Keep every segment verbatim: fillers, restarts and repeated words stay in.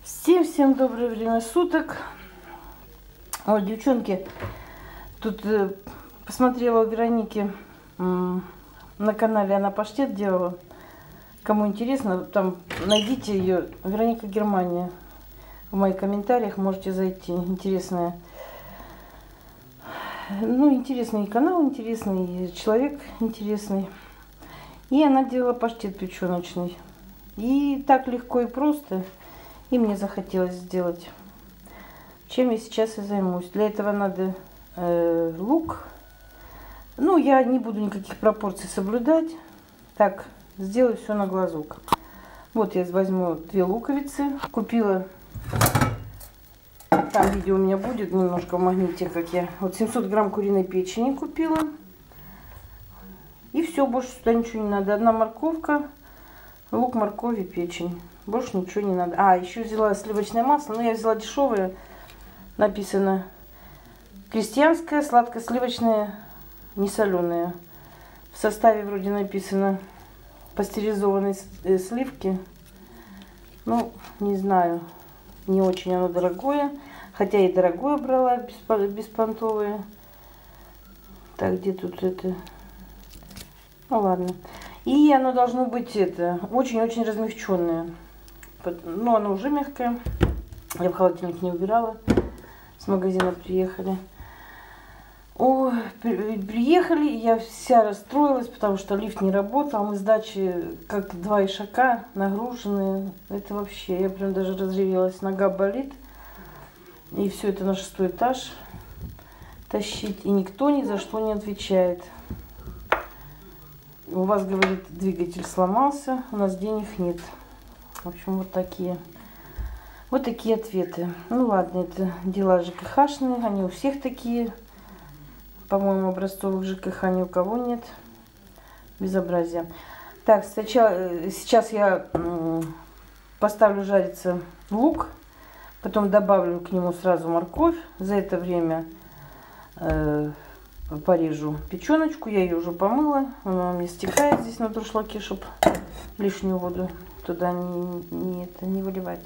Всем-всем доброе время суток. Вот, девчонки, тут э, посмотрела у Вероники э, на канале, она паштет делала. Кому интересно, там найдите ее, Вероника Германия. В моих комментариях можете зайти. Интересная, ну, интересный канал, интересный человек, интересный. И она делала паштет печеночный. И так легко и просто. И мне захотелось сделать. Чем я сейчас и займусь. Для этого надо э, лук. Ну, я не буду никаких пропорций соблюдать. Так, сделаю все на глазок. Вот я возьму две луковицы. Купила. Там видео у меня будет немножко в магните, как я. Вот семьсот грамм куриной печени купила. И все, больше сюда ничего не надо. Одна морковка, лук, морковь и печень. Больше ничего не надо. А, еще взяла сливочное масло. Но я взяла дешевое. Написано крестьянское, сладко-сливочное, не соленое. В составе вроде написано пастеризованные сливки. Ну, не знаю. Не очень оно дорогое. Хотя и дорогое брала, беспонтовое. Так, где тут это? Ну, ладно. И оно должно быть это очень-очень размягченное. Но оно уже мягкое. Я в холодильник не убирала. С магазина приехали. О, приехали, я вся расстроилась, потому что лифт не работал. Мы с дачи как два ишака нагруженные. Это вообще, я прям даже разревелась. Нога болит. И все это на шестой этаж тащить. И никто ни за что не отвечает. У вас, говорит, двигатель сломался, у нас денег нет. В общем, вот такие. Вот такие ответы. Ну ладно, это дела ЖКХшные, они у всех такие. По-моему, образцовых ЖКХ ни у кого нет. Безобразие. Так, сначала, сейчас я поставлю жариться лук, потом добавлю к нему сразу морковь. За это время э, порежу печеночку. Я ее уже помыла. Она у меня стекает здесь на дуршлаге, чтобы лишнюю воду туда не, не, это, не выливать.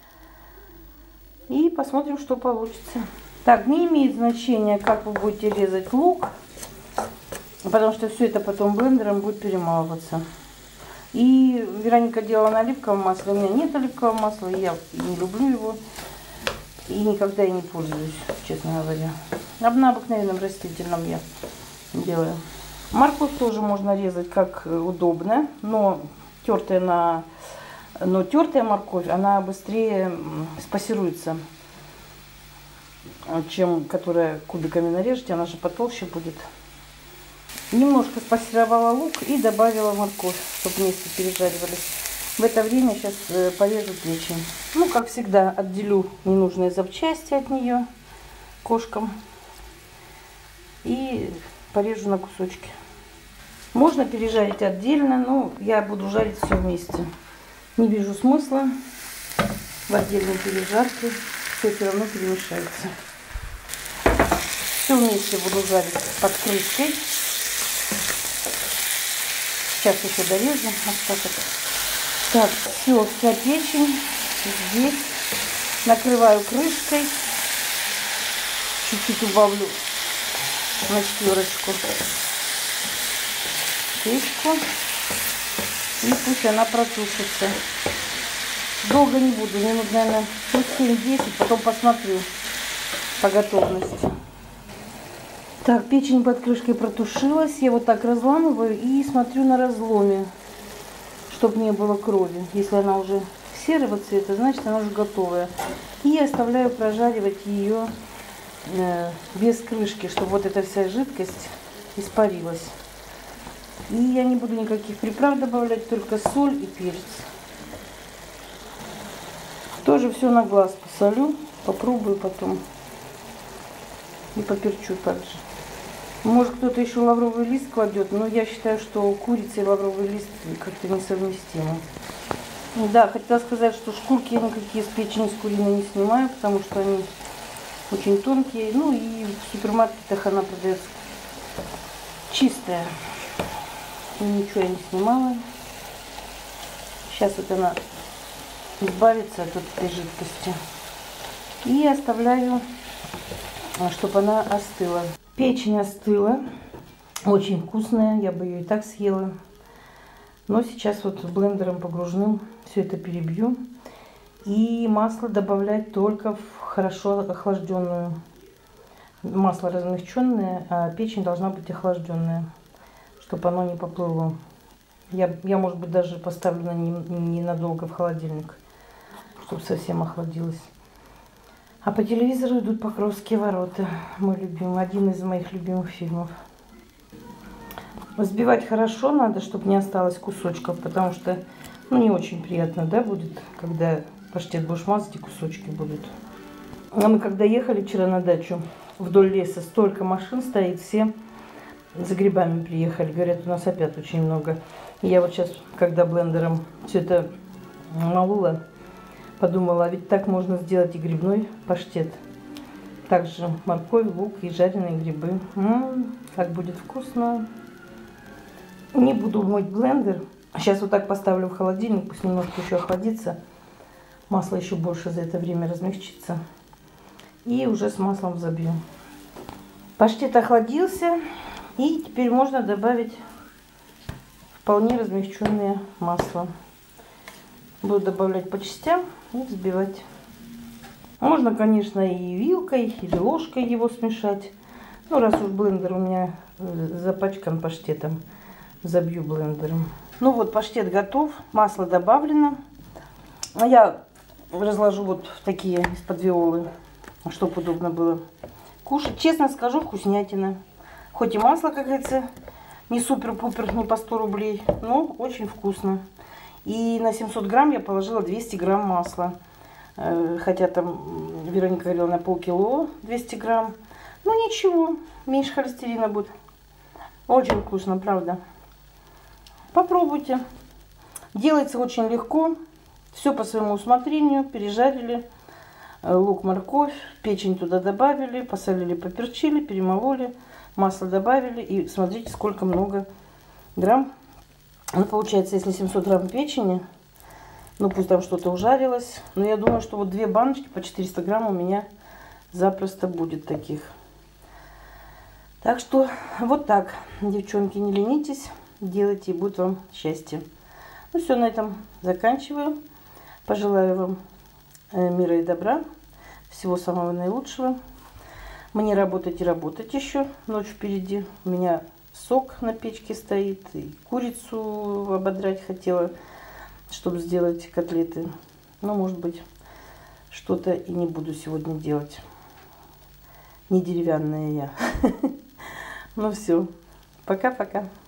И посмотрим, что получится. Так, не имеет значения, как вы будете резать лук, потому что все это потом блендером будет перемалываться. И Вероника делала на оливковом масле. У меня нет оливкового масла, я не люблю его. И никогда и не пользуюсь, честно говоря. На обыкновенном растительном я делаю. Морковь тоже можно резать как удобно, но тертая на, но тертая морковь, она быстрее спассируется, чем которая кубиками нарежете, она же потолще будет. Немножко спассеровала лук и добавила морковь, чтобы вместе пережаривались. В это время сейчас порежу печень. Ну, как всегда, отделю ненужные запчасти от нее кошкам и порежу на кусочки. Можно пережарить отдельно, но я буду жарить все вместе. Не вижу смысла в отдельной пережарке, все все равно перемешается. Все вместе буду жарить под крышкой. Сейчас еще дорежу остаток. Так, все, вся печень здесь. Накрываю крышкой. Чуть-чуть убавлю на четверочку печку. И пусть она протушится. Долго не буду, минут, наверное, семь-десять, потом посмотрю по готовности. Так, печень под крышкой протушилась. Я вот так разламываю и смотрю на разломе, чтобы не было крови. Если она уже серого цвета, значит она уже готовая. И оставляю прожаривать ее э, без крышки, чтобы вот эта вся жидкость испарилась. И я не буду никаких приправ добавлять, только соль и перец. Тоже все на глаз посолю, попробую потом. И поперчу также. Может, кто-то еще лавровый лист кладет, но я считаю, что курица и лавровый лист как-то несовместимы. Да, хотела сказать, что шкурки я никакие с печени с куриной не снимаю, потому что они очень тонкие. Ну и в супермаркетах она продается чистая. Ничего я не снимала. Сейчас вот она избавиться от этой жидкости. И оставляю, чтобы она остыла. Печень остыла. Очень вкусная. Я бы ее и так съела. Но сейчас вот блендером погружным все это перебью. И масло добавлять только в хорошо охлажденную. Масло размягченное, а печень должна быть охлажденная, чтобы оно не поплыло. Я, я может быть, даже поставлю на ненадолго в холодильник, чтобы совсем охладилось. А по телевизору идут «Покровские ворота». Мой любимый, один из моих любимых фильмов. Взбивать хорошо надо, чтобы не осталось кусочков, потому что, ну, не очень приятно, да, будет, когда паштет будешь мазать и кусочки будут. А мы когда ехали вчера на дачу, вдоль леса столько машин стоит, все за грибами приехали. Говорят, у нас опять очень много. И я вот сейчас, когда блендером все это молола, подумала, а ведь так можно сделать и грибной паштет. Также морковь, лук и жареные грибы. М-м, как будет вкусно. Не буду мыть блендер. Сейчас вот так поставлю в холодильник, пусть немножко еще охладится. Масло еще больше за это время размягчится. И уже с маслом взобью. Паштет охладился. И теперь можно добавить вполне размягченное масло. Буду добавлять по частям и взбивать. Можно, конечно, и вилкой, или ложкой его смешать. Ну, раз уж блендер у меня запачкан паштетом, забью блендером. Ну вот, паштет готов, масло добавлено. Я разложу вот в такие из-под виолы, чтобы удобно было кушать. Честно скажу, вкуснятина. Хоть и масло, как говорится, не супер-пупер, не по сто рублей, но очень вкусно. И на семьсот грамм я положила двести грамм масла. Хотя там Вероника говорила на полкило двести грамм. Но ничего, меньше холестерина будет. Очень вкусно, правда. Попробуйте. Делается очень легко. Все по своему усмотрению. Пережарили лук, морковь, печень туда добавили, посолили, поперчили, перемололи, масло добавили. И смотрите, сколько много грамм. Ну, получается, если семьсот грамм печени, ну пусть там что-то ужарилось, но я думаю, что вот две баночки по четыреста грамм у меня запросто будет таких. Так что вот так, девчонки, не ленитесь, делайте, и будет вам счастье. Ну все, на этом заканчиваю. Пожелаю вам мира и добра, всего самого наилучшего. Мне работать и работать еще, ночь впереди. У меня сок на печке стоит, и курицу ободрать хотела, чтобы сделать котлеты. Но, может быть, что-то и не буду сегодня делать. Не деревянная я. Ну все, пока-пока.